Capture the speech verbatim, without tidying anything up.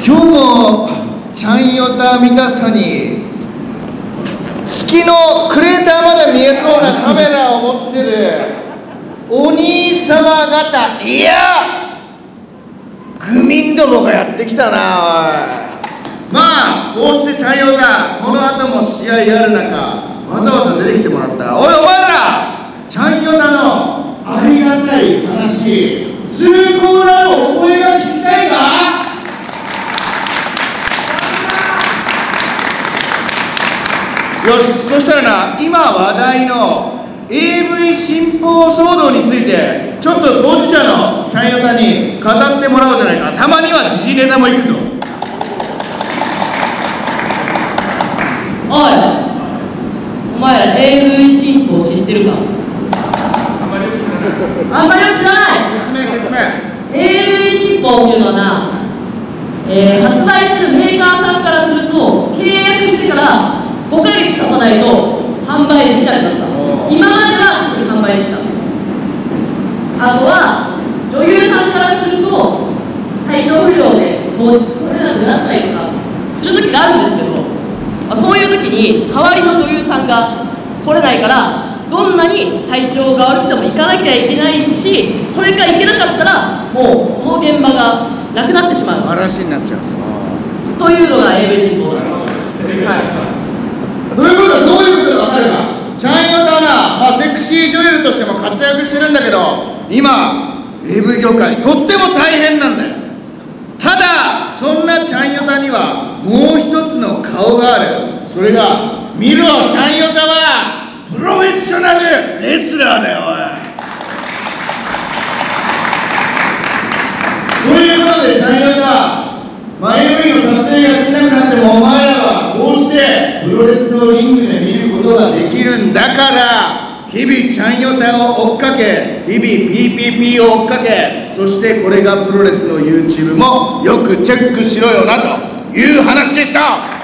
今日もチャンヨタ見たさに月のクレーターまで見えそうなカメラを持ってるお兄様方、いや愚民どもがやってきたな。おい、まあこうしてチャンヨタこの後も試合ある中わざわざ出てきてもらった。おいお前らチャンヨタのありがたい話、崇高なるお声が聞きたいか。よし、そしたらな、今話題の エーブイ 新法騒動についてちょっと当事者のチャンヨタに語ってもらおうじゃないか。たまには時事ネタもいくぞ。 おい、お前ら エーブイ 新法知ってるか。あんまりよく知らない。 説明説明。 エーブイ 新法っていうのはな、えー、発売するメーカーさんからすると契約してからごかげつ経たないと販売できなくなった。今まではすぐ販売できた。あとは女優さんからすると体調不良で当日来れなくなったりとかする時があるんですけど、まあ、そういう時に代わりの女優さんが来れないからどんなに体調が悪くても行かなきゃいけないし、それが行けなかったらもうその現場がなくなってしまう嵐になっちゃうというのが エーブイ 新法だ。はい、 ということはどういうことか分かるか。チャンヨタはな、まあ、セクシー女優としても活躍してるんだけど、今 エーブイ 業界とっても大変なんだよ。ただそんなチャンヨタにはもう一つの顔がある。それが見ろ、チャンヨタはプロフェッショナルレスラーだよ。おい、ということでチャンヨタ、まあ、エーブイ の撮影が少なくなってもお前らはこうしてプロレスのリングで見ることができるんだから、日々チャンヨタを追っかけ、日々 ピーピーピー を追っかけ、そしてこれがプロレスの YouTube もよくチェックしろよなという話でした。